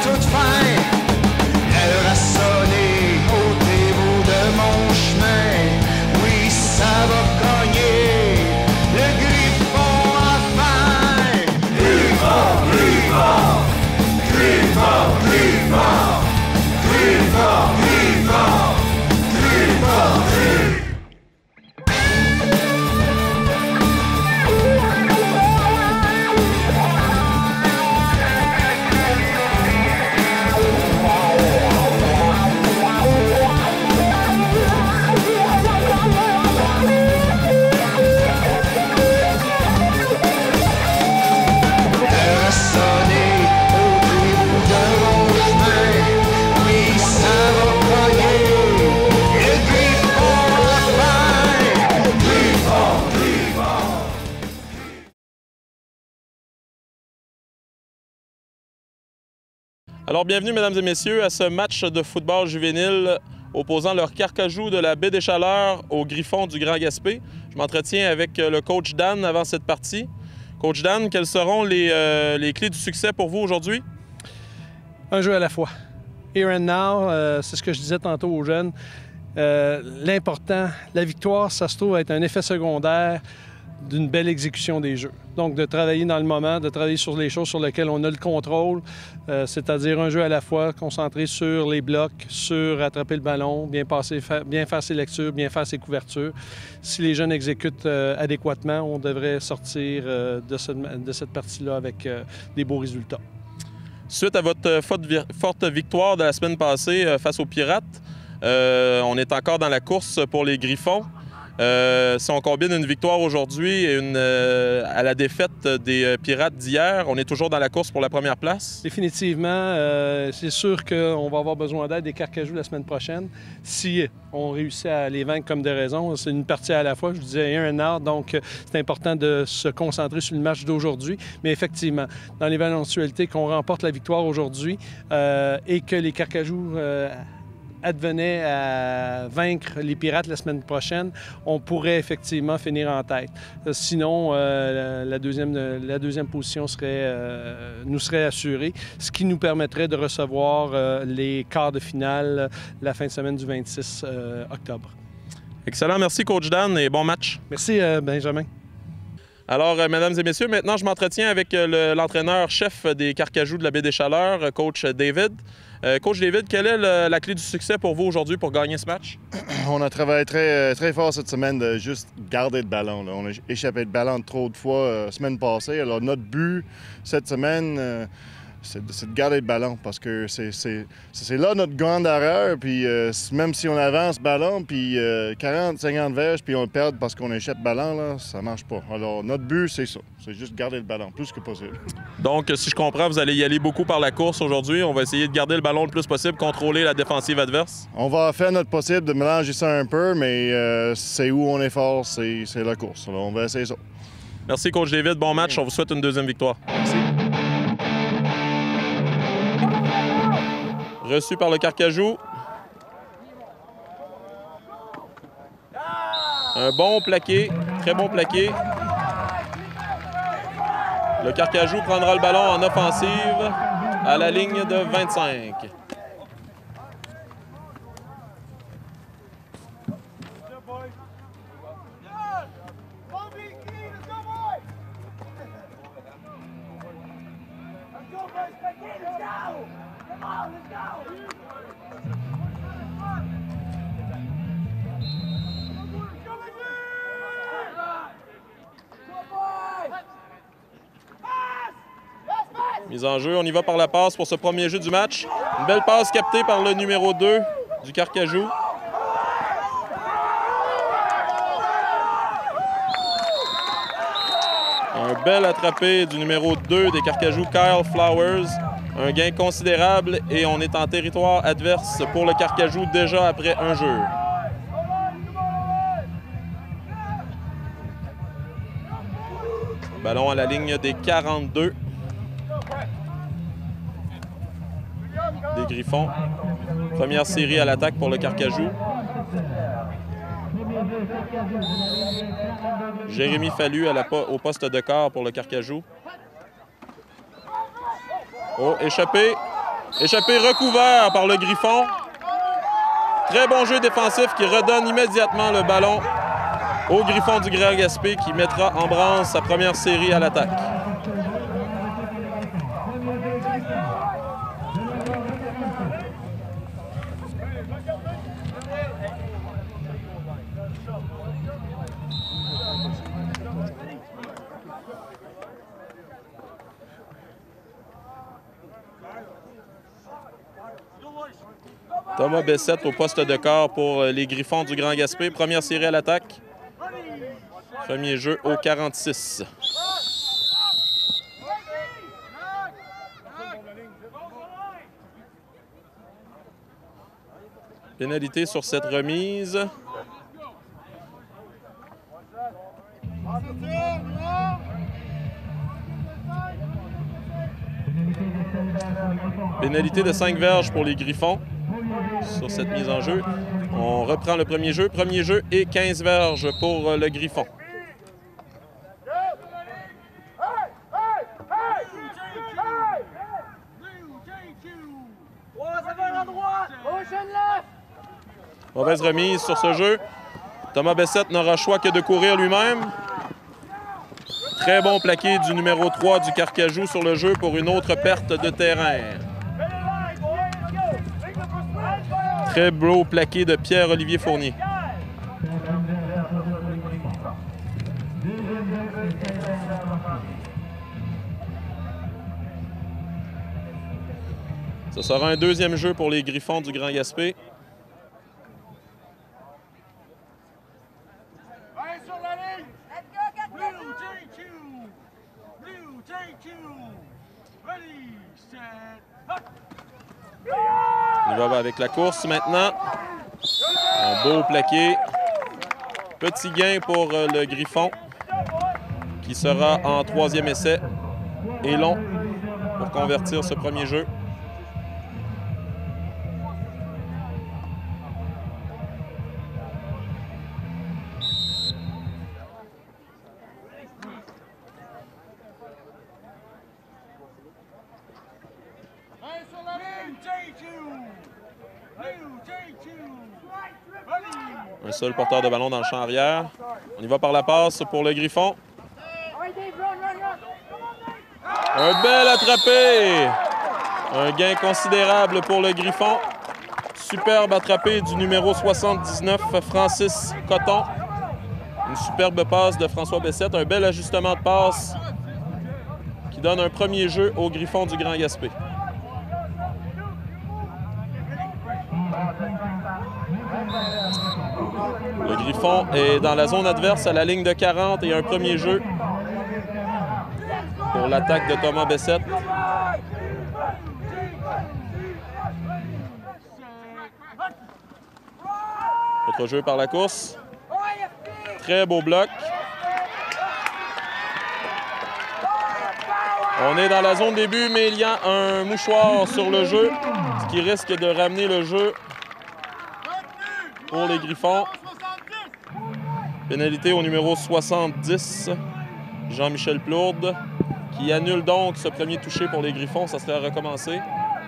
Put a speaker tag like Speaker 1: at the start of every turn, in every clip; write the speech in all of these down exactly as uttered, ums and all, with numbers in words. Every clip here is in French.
Speaker 1: toute fin. L'heure a sonné au tréteau de mon chemin. Oui, ça va cogner, le griffon a faim. Griffon, griffon, griffon, griffon, griffon, griffon, griffon, griffon.
Speaker 2: Alors, bienvenue, mesdames et messieurs, à ce match de football juvénile opposant leur Carcajou de la baie des Chaleurs au Griffon du Grand Gaspé. Je m'entretiens avec le coach Dan avant cette partie. Coach Dan, quelles seront les, euh, les clés du succès pour vous aujourd'hui?
Speaker 3: Un jeu à la fois. Here and now, euh, c'est ce que je disais tantôt aux jeunes. Euh, L'important, la victoire, ça se trouve être un effet secondaire d'une belle exécution des jeux. Donc, de travailler dans le moment, de travailler sur les choses sur lesquelles on a le contrôle, euh, c'est-à-dire un jeu à la fois, concentré sur les blocs, sur attraper le ballon, bien, passer, fa bien faire ses lectures, bien faire ses couvertures. Si les jeunes exécutent euh, adéquatement, on devrait sortir euh, de, ce, de cette partie-là avec euh, des beaux résultats.
Speaker 2: Suite à votre forte victoire de la semaine passée euh, face aux Pirates, euh, on est encore dans la course pour les Griffons. Euh, si on combine une victoire aujourd'hui et une, euh, à la défaite des euh, Pirates d'hier, on est toujours dans la course pour la première place?
Speaker 3: Définitivement. Euh, c'est sûr qu'on va avoir besoin d'aide des Carcajou la semaine prochaine. Si on réussit à les vaincre comme de raison, c'est une partie à la fois. Je vous disais un and out, donc c'est important de se concentrer sur le match d'aujourd'hui. Mais effectivement, dans l'éventualité qu'on remporte la victoire aujourd'hui euh, et que les Carcajou euh, advenait à vaincre les Pirates la semaine prochaine, on pourrait effectivement finir en tête. Sinon, euh, la, deuxième, la deuxième position serait, euh, nous serait assurée, ce qui nous permettrait de recevoir euh, les quarts de finale la fin de semaine du vingt-six octobre.
Speaker 2: Excellent. Merci, Coach Dan, et bon match.
Speaker 3: Merci, euh, Benjamin.
Speaker 2: Alors, euh, mesdames et messieurs, maintenant, je m'entretiens avec euh, l'entraîneur-chef des Carcajou de la baie des Chaleurs, coach David. Euh, coach David, quelle est le, la clé du succès pour vous aujourd'hui pour gagner ce match?
Speaker 4: On a travaillé très, très fort cette semaine de juste garder le ballon. Là. On a échappé le ballon trop de fois la euh, semaine passée. Alors, notre but cette semaine, euh, c'est de garder le ballon parce que c'est là notre grande erreur. Puis euh, même si on avance le ballon, puis euh, quarante, cinquante verges, puis on le perd parce qu'on échappe le ballon, là, ça marche pas. Alors, notre but, c'est ça. C'est juste garder le ballon, plus que possible.
Speaker 2: Donc, si je comprends, vous allez y aller beaucoup par la course aujourd'hui. On va essayer de garder le ballon le plus possible, contrôler la défensive adverse.
Speaker 4: On va faire notre possible de mélanger ça un peu, mais euh, c'est où on est fort, c'est la course. Alors, on va essayer ça.
Speaker 2: Merci, Coach David. Bon match. On vous souhaite une deuxième victoire.
Speaker 4: Merci.
Speaker 2: Reçu par le Carcajou. Un bon plaqué, très bon plaqué. Le Carcajou prendra le ballon en offensive à la ligne de vingt-cinq. Mise en jeu, on y va par la passe pour ce premier jeu du match. Une belle passe captée par le numéro deux du Carcajou. Un bel attrapé du numéro deux des Carcajou, Kyle Flowers. Un gain considérable et on est en territoire adverse pour le Carcajou déjà après un jeu. Ballon à la ligne des quarante-deux. Des Griffons. Première série à l'attaque pour le Carcajou. Jérémy Fallu à la po au poste de quart pour le Carcajou. Oh, échappé. Échappé recouvert par le Griffon. Très bon jeu défensif qui redonne immédiatement le ballon au Griffon du Grand Gaspé qui mettra en branle sa première série à l'attaque. Thomas Bessette au poste de quart pour les Griffons du Grand Gaspé. Première série à l'attaque. Premier jeu au quarante-six. Pénalité sur cette remise. Pénalité de cinq verges pour les Griffons sur cette mise en jeu. On reprend le premier jeu. Premier jeu et quinze verges pour le Griffon. Mauvaise remise sur ce jeu. Thomas Bessette n'aura choix que de courir lui-même. Très bon plaqué du numéro trois du Carcajou sur le jeu pour une autre perte de terrain. Très beau plaqué de Pierre-Olivier Fournier. Ce sera un deuxième jeu pour les Griffons du Grand Gaspé. Il va avec la course maintenant. Un beau plaqué. Petit gain pour le Griffon qui sera en troisième essai et long pour convertir ce premier jeu. Un seul porteur de ballon dans le champ arrière. On y va par la passe pour le Griffon. Un bel attrapé! Un gain considérable pour le Griffon. Superbe attrapé du numéro soixante-dix-neuf, Francis Coton. Une superbe passe de François Bessette. Un bel ajustement de passe qui donne un premier jeu au Griffon du Grand Gaspé. Le Griffon est dans la zone adverse à la ligne de quarante et un premier jeu pour l'attaque de Thomas Bessette. Autre jeu par la course. Très beau bloc. On est dans la zone début, mais il y a un mouchoir sur le jeu, ce qui risque de ramener le jeu pour les Griffons. Pénalité au numéro soixante-dix, Jean-Michel Plourde, qui annule donc ce premier touché pour les Griffons. Ça serait à recommencer.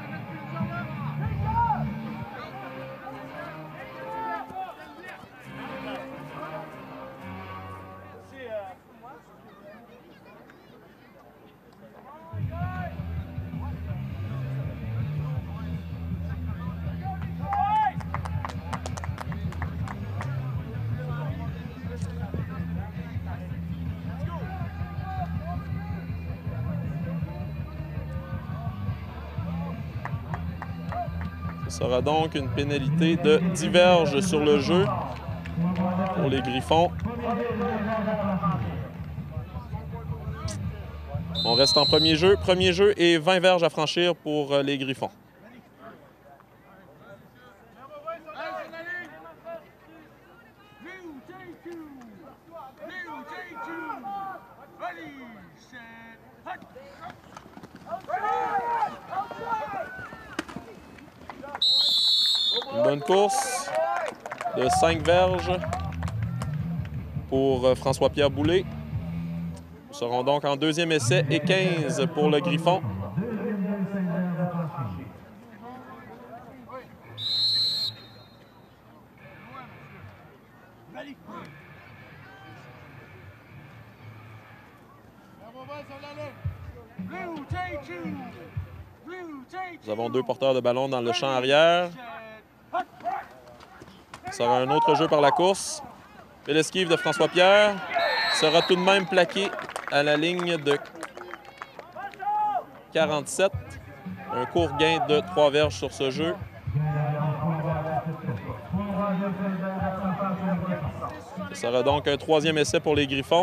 Speaker 2: Ce sera donc une pénalité de dix verges sur le jeu pour les Griffons. On reste en premier jeu. Premier jeu et vingt verges à franchir pour les Griffons. Une bonne course de cinq verges pour François-Pierre Boulay. Nous serons donc en deuxième essai et quinze pour le Griffon. Nous avons deux porteurs de ballon dans le champ arrière. Ça sera un autre jeu par la course. Et l'esquive de François Pierre sera tout de même plaqué à la ligne de quarante-sept. Un court gain de trois verges sur ce jeu. Ce sera donc un troisième essai pour les Griffons.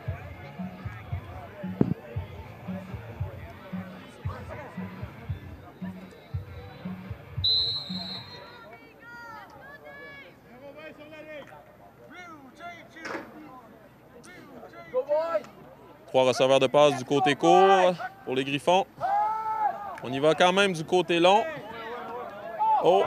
Speaker 2: Trois receveurs de passe du côté court pour les Griffons. On y va quand même du côté long. Oh!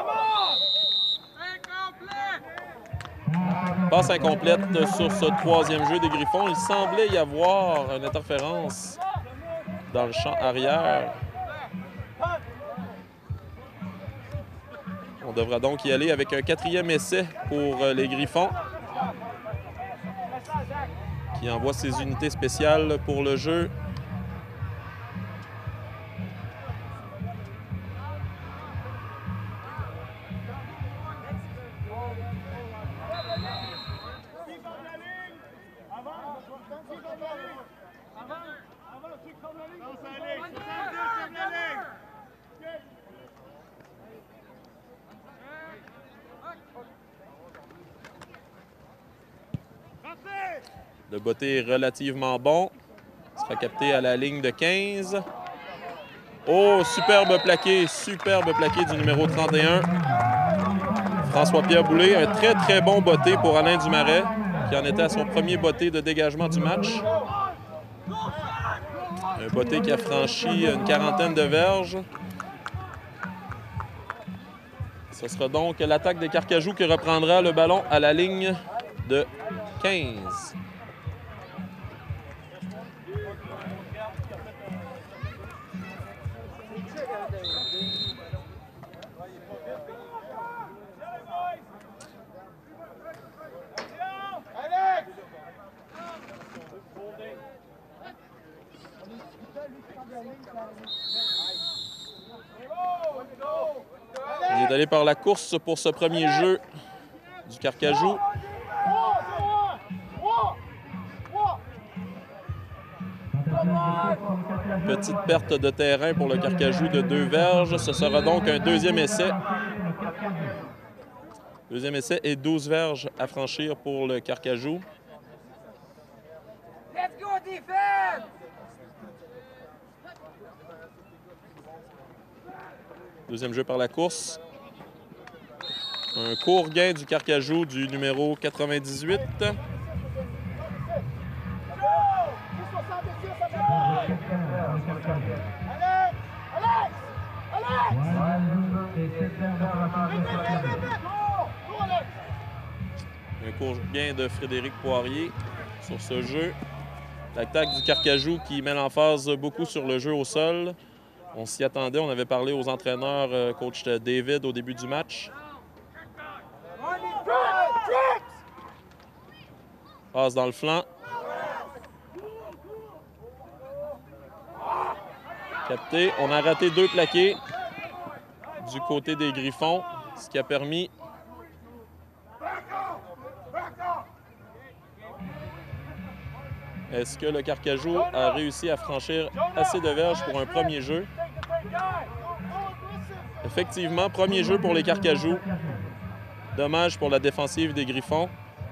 Speaker 2: Passe incomplète sur ce troisième jeu des Griffons. Il semblait y avoir une interférence dans le champ arrière. On devra donc y aller avec un quatrième essai pour les Griffons, qui envoie ses unités spéciales pour le jeu. Le botté est relativement bon. Il sera capté à la ligne de quinze. Oh, superbe plaqué, superbe plaqué du numéro trente et un. François-Pierre Boulay, un très, très bon botté pour Alain Dumaret, qui en était à son premier botté de dégagement du match. Un botté qui a franchi une quarantaine de verges. Ce sera donc l'attaque des Carcajou qui reprendra le ballon à la ligne de quinze. Il est allé par la course pour ce premier jeu du Carcajou. Petite perte de terrain pour le Carcajou de deux verges. Ce sera donc un deuxième essai. Deuxième essai et douze verges à franchir pour le Carcajou.
Speaker 5: Let's go, defense!
Speaker 2: Deuxième jeu par la course. Un court gain du Carcajou du numéro quatre-vingt-dix-huit. Un court gain de Frédéric Poirier sur ce jeu. L'attaque du Carcajou qui met l'emphase beaucoup sur le jeu au sol. On s'y attendait, on avait parlé aux entraîneurs, euh, coach David, au début du match. Passe dans le flanc. Capté. On a raté deux plaqués du côté des Griffons, ce qui a permis Est-ce que le Carcajou a réussi à franchir assez de verges pour un premier jeu? Effectivement, premier jeu pour les Carcajou. Dommage pour la défensive des Griffons.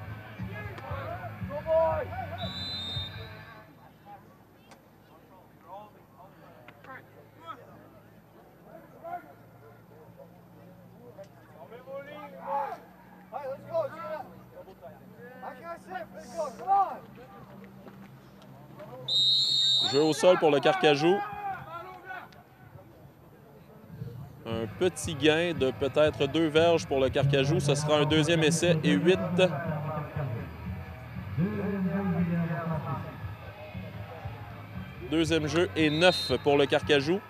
Speaker 2: Jeu au sol pour le Carcajou. Un petit gain de peut-être deux verges pour le Carcajou. Ce sera un deuxième essai et huit. Deuxième jeu et neuf pour le Carcajou.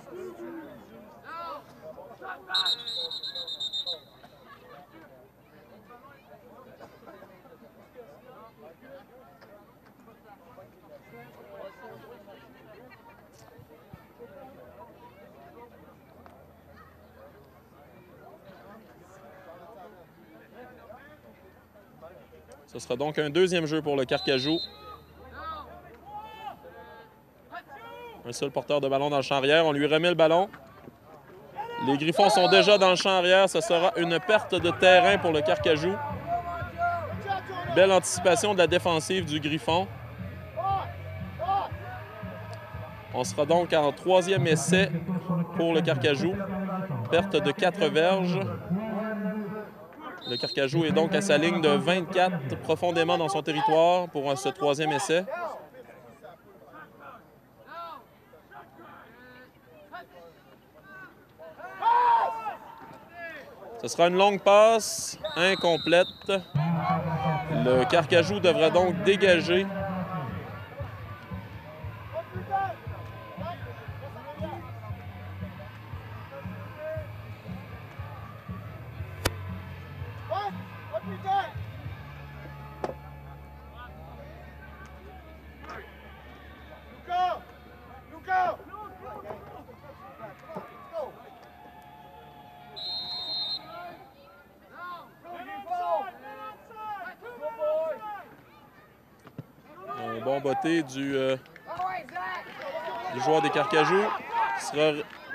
Speaker 2: Ce sera donc un deuxième jeu pour le Carcajou. Un seul porteur de ballon dans le champ arrière. On lui remet le ballon. Les Griffons sont déjà dans le champ arrière. Ce sera une perte de terrain pour le Carcajou. Belle anticipation de la défensive du Griffon. On sera donc en troisième essai pour le Carcajou. Perte de quatre verges. Le Carcajou est donc à sa ligne de vingt-quatre, profondément dans son territoire pour ce troisième essai. Ce sera une longue passe, incomplète. Le Carcajou devra donc dégager. Un bon botté du, euh, du joueur des Carcajou qui sera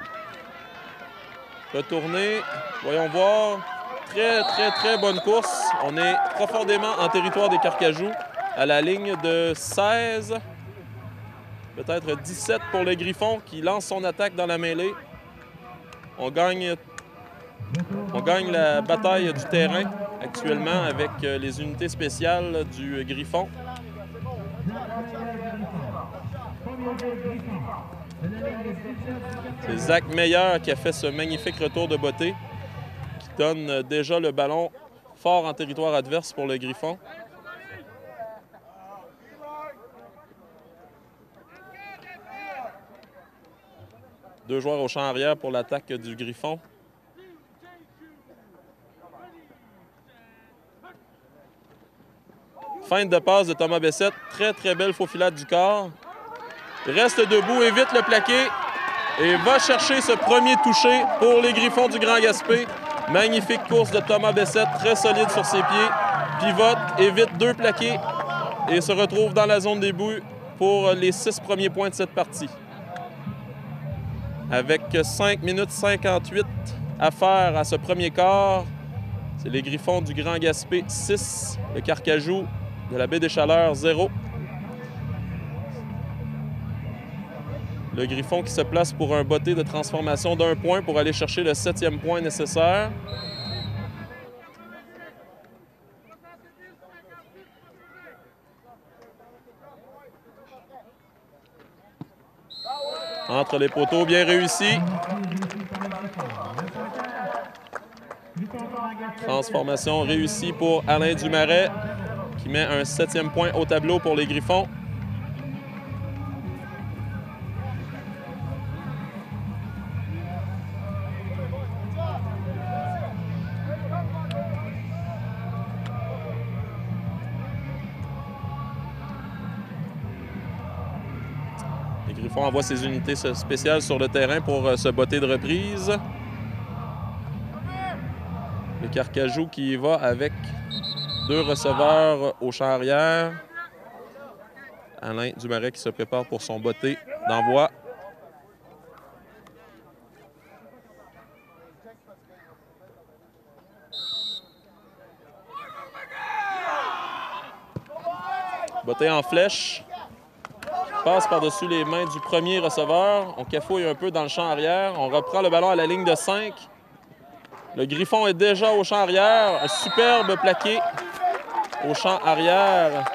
Speaker 2: retourné. Voyons voir. Très, très, très bonne course. On est profondément en territoire des Carcajou à la ligne de seize, peut-être dix-sept pour le Griffon qui lance son attaque dans la mêlée. On gagne, on gagne la bataille du terrain actuellement avec les unités spéciales du Griffon. C'est Zach Meyer qui a fait ce magnifique retour de beauté qui donne déjà le ballon fort en territoire adverse pour le Griffon. Deux joueurs au champ arrière pour l'attaque du Griffon. Feinte de passe de Thomas Bessette. Très, très belle faufilade du corps. Il reste debout, évite le plaqué et va chercher ce premier touché pour les Griffons du Grand Gaspé. Magnifique course de Thomas Bessette, très solide sur ses pieds. Pivote, évite deux plaqués et se retrouve dans la zone des buts pour les six premiers points de cette partie. Avec cinq minutes cinquante-huit à faire à ce premier quart, c'est les Griffons du Grand Gaspé six, le Carcajou de la Baie des Chaleurs zéro. Le Griffon qui se place pour un botté de transformation d'un point pour aller chercher le septième point nécessaire. Entre les poteaux, bien réussi. Transformation réussie pour Alain Dumaret qui met un septième point au tableau pour les Griffons. Les Griffons envoient ses unités spéciales sur le terrain pour se botter de reprise. Le Carcajou qui y va avec deux receveurs au champ arrière. Alain Dumaret qui se prépare pour son botté d'envoi. Botté en flèche. Passe par-dessus les mains du premier receveur. On cafouille un peu dans le champ arrière. On reprend le ballon à la ligne de cinq. Le Griffon est déjà au champ arrière. Un superbe plaqué au champ arrière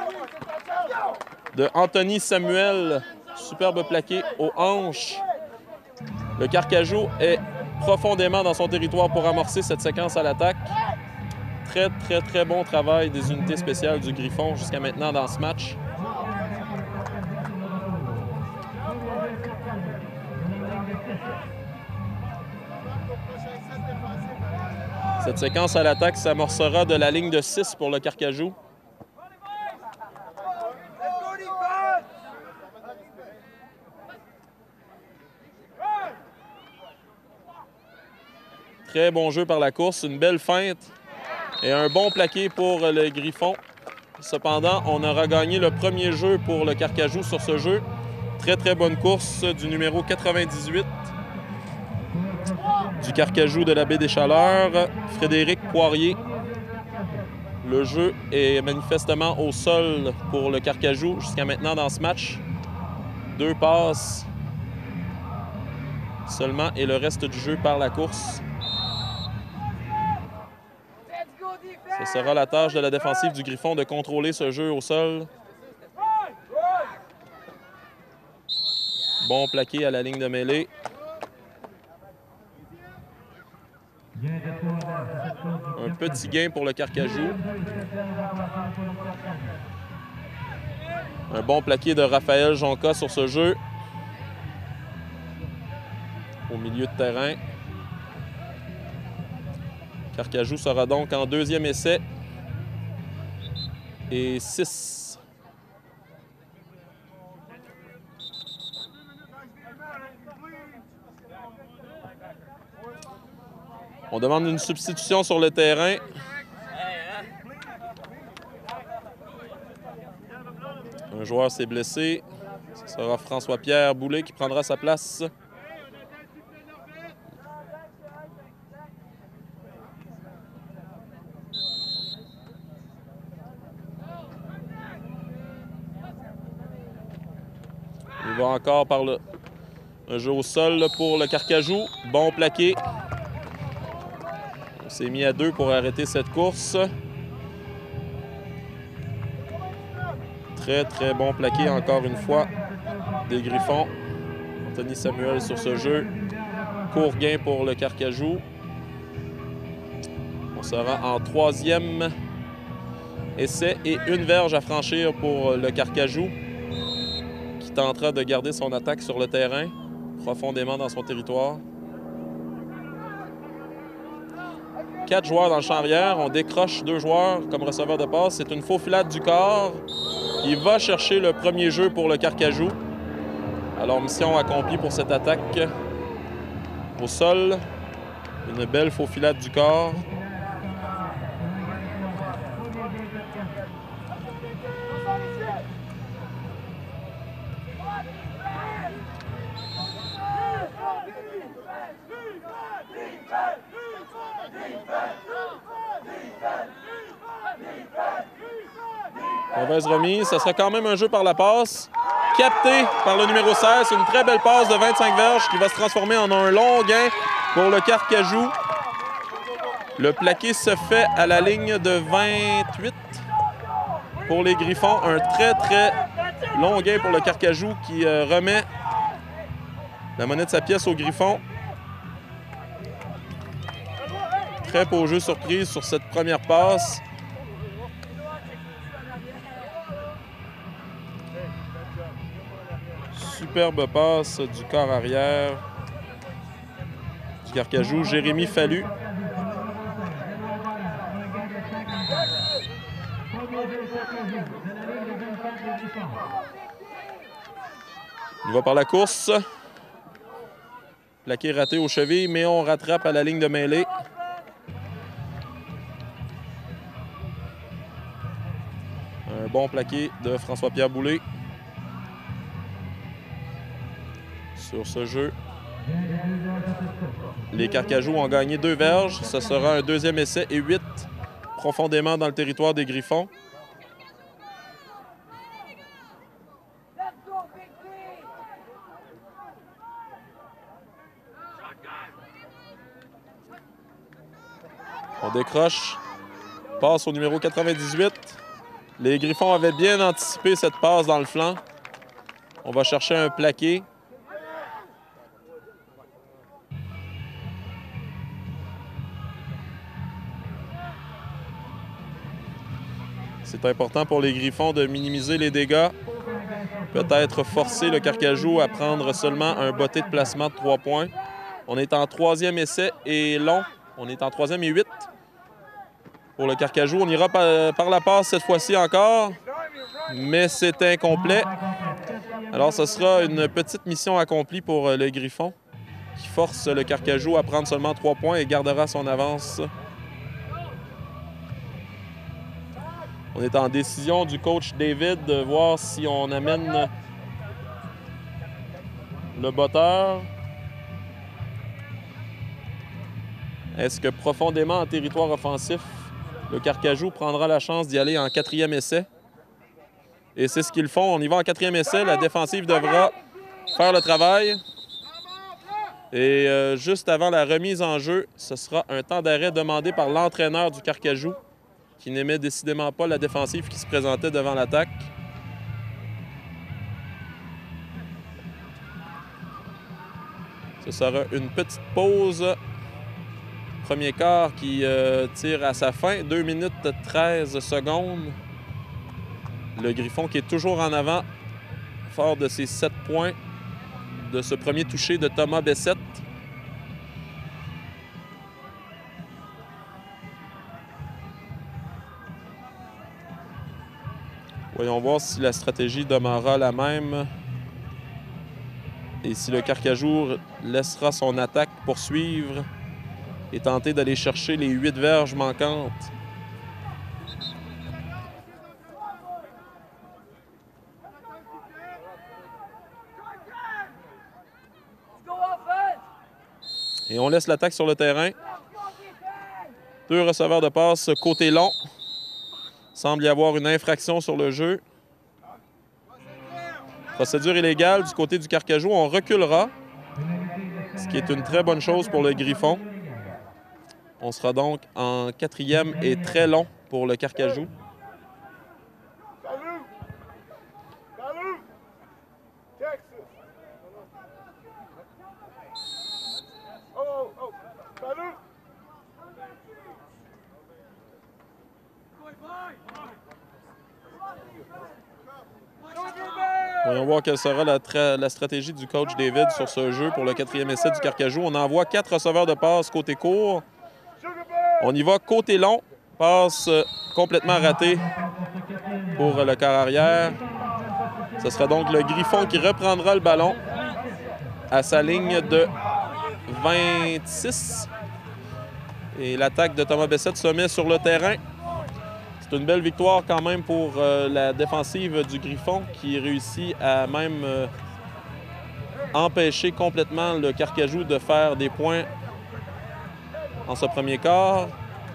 Speaker 2: de Anthony Samuel. Superbe plaqué aux hanches. Le Carcajou est profondément dans son territoire pour amorcer cette séquence à l'attaque. Très, très, très bon travail des unités spéciales du Griffon jusqu'à maintenant dans ce match. Cette séquence à l'attaque s'amorcera de la ligne de six pour le Carcajou. Très bon jeu par la course, une belle feinte et un bon plaqué pour le Griffon. Cependant, on aura gagné le premier jeu pour le Carcajou sur ce jeu. Très, très bonne course du numéro quatre-vingt-dix-huit du Carcajou de la baie des Chaleurs, Frédéric Poirier. Le jeu est manifestement au sol pour le Carcajou jusqu'à maintenant dans ce match. Deux passes seulement et le reste du jeu par la course. Ce sera la tâche de la défensive du Griffon de contrôler ce jeu au sol. Bon plaqué à la ligne de mêlée. Un petit gain pour le Carcajou. Un bon plaqué de Raphaël Jonca sur ce jeu. Au milieu de terrain. Carcajou sera donc en deuxième essai. Et six. On demande une substitution sur le terrain. Un joueur s'est blessé. Ce sera François-Pierre Boulay qui prendra sa place. Il va encore par le... un jeu au sol pour le Carcajou. Bon plaqué. On s'est mis à deux pour arrêter cette course. Très, très bon plaqué encore une fois des Griffons. Anthony Samuel sur ce jeu. Court gain pour le Carcajou. On sera en troisième essai et une verge à franchir pour le Carcajou qui tentera de garder son attaque sur le terrain profondément dans son territoire. Quatre joueurs dans le champ arrière. On décroche deux joueurs comme receveur de passe. C'est une faufilade du corps. Il va chercher le premier jeu pour le Carcajou. Alors, mission accomplie pour cette attaque. Au sol, une belle faufilade du corps. Mauvaise remise. Ça sera quand même un jeu par la passe. Capté par le numéro seize. Une très belle passe de vingt-cinq verges qui va se transformer en un long gain pour le Carcajou. Le plaqué se fait à la ligne de vingt-huit pour les Griffons. Un très, très long gain pour le Carcajou qui euh, remet la monnaie de sa pièce aux Griffons. Très beau jeu surprise sur cette première passe. Superbe passe du corps arrière du Carcajou, Jérémy Fallu. Il va par la course. Plaqué raté aux chevilles, mais on rattrape à la ligne de mêlée. Un bon plaqué de François-Pierre Boulay. Sur ce jeu, les Carcajou ont gagné deux verges. Ce sera un deuxième essai et huit profondément dans le territoire des Griffons. On décroche. Passe au numéro quatre-vingt-dix-huit. Les Griffons avaient bien anticipé cette passe dans le flanc. On va chercher un plaqué. C'est important pour les Griffons de minimiser les dégâts peut-être forcer le Carcajou à prendre seulement un botté de placement de trois points. On est en troisième essai et long. On est en troisième et huit pour le Carcajou. On ira par, par la passe cette fois-ci encore, mais c'est incomplet. Alors, ce sera une petite mission accomplie pour le Griffon, qui force le Carcajou à prendre seulement trois points et gardera son avance. On est en décision du coach David de voir si on amène le botteur. Est-ce que profondément en territoire offensif, le Carcajou prendra la chance d'y aller en quatrième essai? Et c'est ce qu'ils font. On y va en quatrième essai. La défensive devra faire le travail. Et euh, juste avant la remise en jeu, ce sera un temps d'arrêt demandé par l'entraîneur du Carcajou, qui n'aimait décidément pas la défensive qui se présentait devant l'attaque. Ce sera une petite pause. Premier quart qui euh, tire à sa fin. deux minutes treize secondes. Le Griffon qui est toujours en avant, fort de ses sept points de ce premier toucher de Thomas Bessette. Voyons voir si la stratégie demeurera la même et si le Carcajou laissera son attaque poursuivre et tenter d'aller chercher les huit verges manquantes. Et on laisse l'attaque sur le terrain. Deux receveurs de passe côté long. Semble y avoir une infraction sur le jeu. Procédure illégale du côté du Carcajou. On reculera, ce qui est une très bonne chose pour le Griffon. On sera donc en quatrième et très long pour le Carcajou. Voyons voir quelle sera la, la stratégie du coach David sur ce jeu pour le quatrième essai du Carcajou. On envoie quatre receveurs de passe côté court. On y va côté long. Passe complètement ratée pour le quart arrière. Ce sera donc le Griffon qui reprendra le ballon à sa ligne de vingt-six. Et l'attaque de Thomas Bessette se met sur le terrain. C'est une belle victoire quand même pour euh, la défensive du Griffon qui réussit à même euh, empêcher complètement le Carcajou de faire des points en ce premier quart.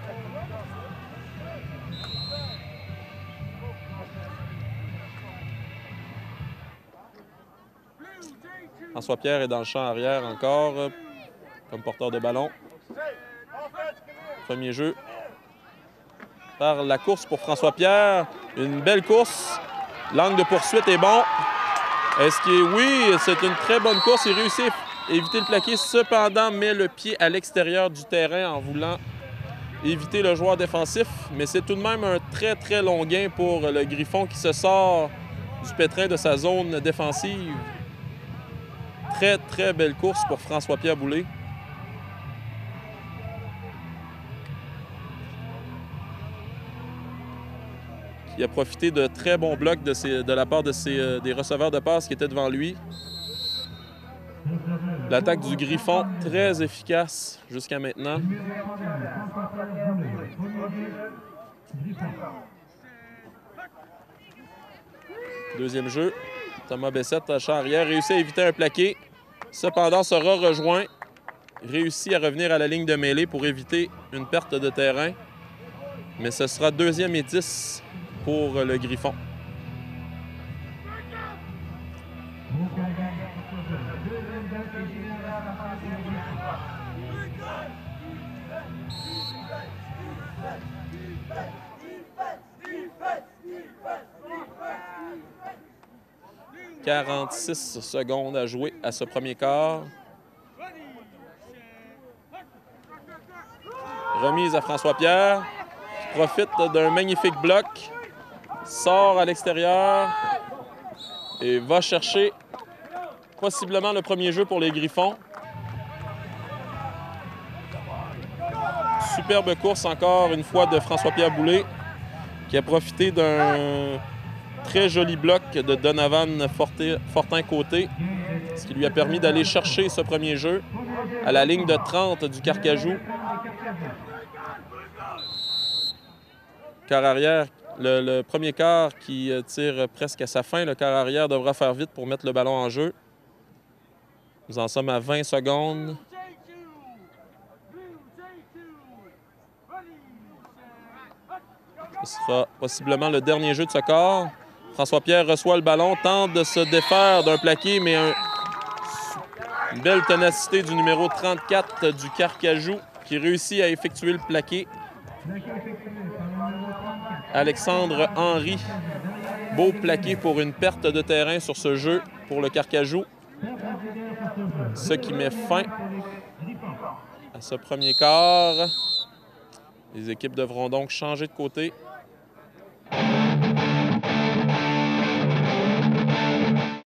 Speaker 2: François Pierre est dans le champ arrière encore euh, comme porteur de ballon. Premier jeu par la course pour François Pierre. Une belle course. L'angle de poursuite est bon. Est-ce qu'il... Oui, c'est une très bonne course. Il réussit à éviter le plaqué. Cependant, met le pied à l'extérieur du terrain en voulant éviter le joueur défensif. Mais c'est tout de même un très, très long gain pour le Griffon qui se sort du pétrin de sa zone défensive. Très, très belle course pour François-Pierre Boulay. Il a profité de très bons blocs de, ses, de la part de ses, euh, des receveurs de passe qui étaient devant lui. L'attaque du Griffon, très efficace jusqu'à maintenant. Deuxième jeu. Thomas Bessette, à champ arrière, réussit à éviter un plaqué. Cependant, sera rejoint. Réussit à revenir à la ligne de mêlée pour éviter une perte de terrain. Mais ce sera deuxième et dix pour le Griffon. quarante-six secondes à jouer à ce premier quart. Remise à François Pierre, qui profite d'un magnifique bloc. Sort à l'extérieur. et va chercher possiblement le premier jeu pour les Griffons. Superbe course encore une fois de François-Pierre Boulay qui a profité d'un très joli bloc de Donovan Fortin-Côté, ce qui lui a permis d'aller chercher ce premier jeu à la ligne de trente du Carcajou. Quart arrière, le, le premier quart qui tire presque à sa fin. Le quart arrière devra faire vite pour mettre le ballon en jeu. Nous en sommes à vingt secondes. Ce sera possiblement le dernier jeu de ce quart. François-Pierre reçoit le ballon, tente de se défaire d'un plaqué, mais un, une belle ténacité du numéro trente-quatre du Carcajou qui réussit à effectuer le plaqué. Alexandre Henry, beau plaqué pour une perte de terrain sur ce jeu pour le Carcajou. Ce qui met fin à ce premier quart. Les équipes devront donc changer de côté.